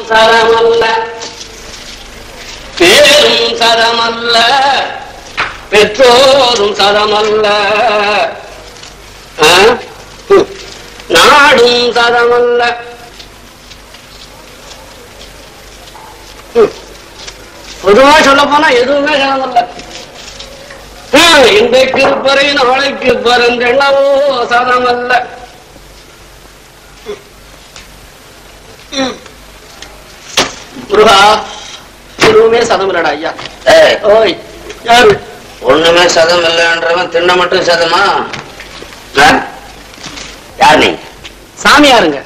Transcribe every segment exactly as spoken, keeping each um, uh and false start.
சரமல்ல பேரும் சரமல்ல பெற்றோரும் சரமல்ல நாடும் சரமல்ல பொதுவா சொல்ல போனா எதுவுமே சரமல்ல. இன்றைக்கு இருப்பறை நாளைக்கு பரந்தெண்ணவோ சரமல்ல. முருகா எதுவுமே சதம் இல்லடா ஐயா. ஓய் யாரு ஒண்ணுமே சதம் இல்லைன்றவன் தின்ன மட்டும் சதமா? யார் நீ? சாமியாருங்க.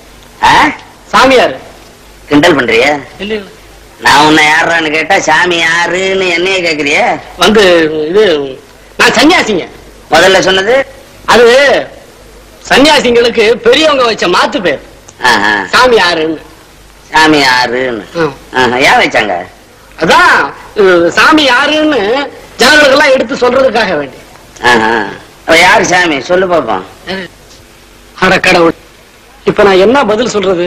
சாமியாரு கிண்டல் பண்றிய? இல்ல நான் உன்னை யாருன்னு கேட்டா சாமி யாருன்னு என்னைய கேக்குறிய? வந்து இது நான் சன்னியாசிங்க. முதல்ல சொன்னது அது சன்னியாசிங்களுக்கு பெரியவங்க வச்ச மாத்து பேர். சாமி யாருன்னு. சாமி யாருன்னு ஏன் வச்சாங்க? அதான் சாமி யாருன்னு ஜனங்களுக்கு எல்லாம் எடுத்து சொல்றதுக்காக வேண்டி. யாரு சாமி சொல்லு பாப்போம். அட கடவுள், இப்ப நான் என்ன பதில் சொல்றது?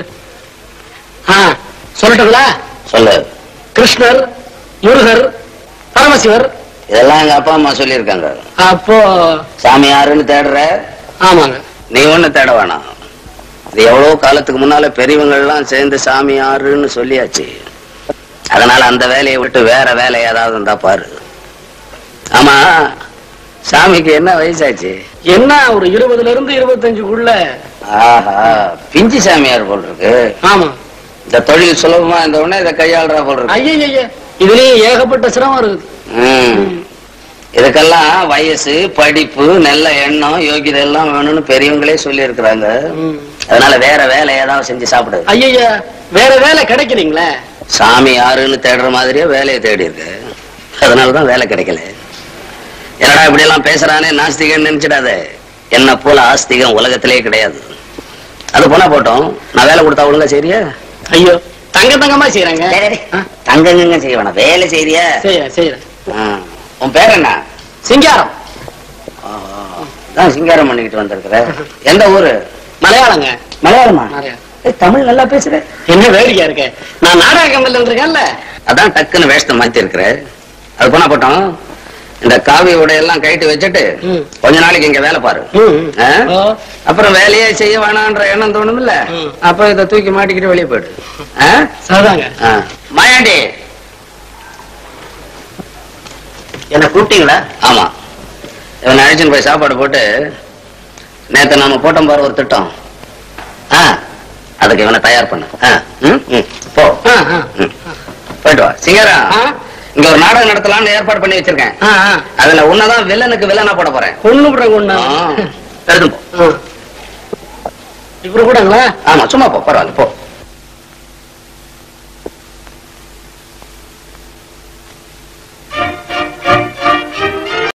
சொல்லட்டுங்களா? சொல்லு. கிருஷ்ணர், முருகர், பரமசிவர் இதெல்லாம் எங்க அப்பா அம்மா சொல்லி இருக்காங்க. அப்போ சாமி யாருன்னு தேடுற? ஆமாங்க. நீ ஒண்ணு தேட வேணாம். இது எவ்வளவு காலத்துக்கு முன்னால பெரியவங்க எல்லாம் சேர்ந்து சாமி யாருன்னு சொல்லியாச்சு. அதனால அந்த வேலையை விட்டு வேற வேலை ஏதாவது இருந்தா பாரு. ஆமா, சாமிக்கு என்ன வயசாச்சு? என்ன ஒரு இருபதுல இருந்து இருபத்தஞ்சுக்குள்ள. ஆஹா, பிஞ்சு சாமியார் போல் இருக்கு. ஆமா, இந்த தொழில் சுலபமா இந்த உடனே இதை கையாளுறா போல் இருக்கு. ஐயா, இதுலயே ஏகப்பட்ட சிரமம் இருக்குது. இதுக்கெல்லாம் வயசு, படிப்பு, நல்ல எண்ணம், யோகிதை எல்லாம் வேணும்னு பெரியவங்களே சொல்லி இருக்கிறாங்க. அதனால வேற வேலை ஏதாவது செஞ்சு சாப்பிடு. ஐயா, வேற வேலை கிடைக்கலீங்களே. சாமி யாருன்னு தேடுற மாதிரியே வேலையை தேடி இருக்கு. அதனாலதான் வேலை கிடைக்கல. என்னடா இப்படி எல்லாம் பேசுறானே நாஸ்திகன்னு நினைச்சிடாத. என்ன போல ஆஸ்திகம் உலகத்திலே கிடையாது. அது போனா போட்டோம், நான் வேலை கொடுத்தா ஒழுங்கா சரியா? ஐயோ, தங்க தங்கமா செய்யறாங்க. தங்கங்க செய்ய வேணாம், வேலை செய்யறியா? செய்யறேன். உன் பேர் என்ன? சிங்காரம். சிங்காரம் பண்ணிக்கிட்டு வந்திருக்கிற. எந்த ஊரு? மலையாளங்க. மலையாளமா? தமிழ் நல்லா பேசுற. என்ன வேடிக்கையா இருக்க? நான் நாடக கம்பெனில இருக்கேன்ல, அதான் டக்குன்னு வேஷத்தை மாத்தி இருக்கிற. அது போனா போட்டோம், இந்த காவி உடையெல்லாம் கைட்டு வச்சுட்டு கொஞ்ச நாளைக்கு இங்க வேலை பாரு. அப்புறம் வேலையே செய்ய வேணான்ற எண்ணம் தோணும் இல்ல, அப்ப இதை தூக்கி மாட்டிக்கிட்டு வெளியே போயிடு. மாயாண்டி, என்ன கூப்பிட்டீங்களா? ஆமா, இவன் அழைச்சுன்னு போய் சாப்பாடு போட்டு, நேத்து நாம போட்டோம் பாரு ஒரு திட்டம், அதுக்கு இவனை தயார் பண்ண. போ, போயிட்டு வா. சிங்கரா, இங்க ஒரு நாடகம் நடத்தலாம்னு ஏற்பாடு பண்ணி வச்சிருக்கேன். அதுல உன்னதான் வில்லனுக்கு வில்லனா போட போறேன். ஒண்ணு போட எடுத்து போ. இப்ப கூடங்களா? ஆமா, சும்மா போ, பரவாயில்ல போ.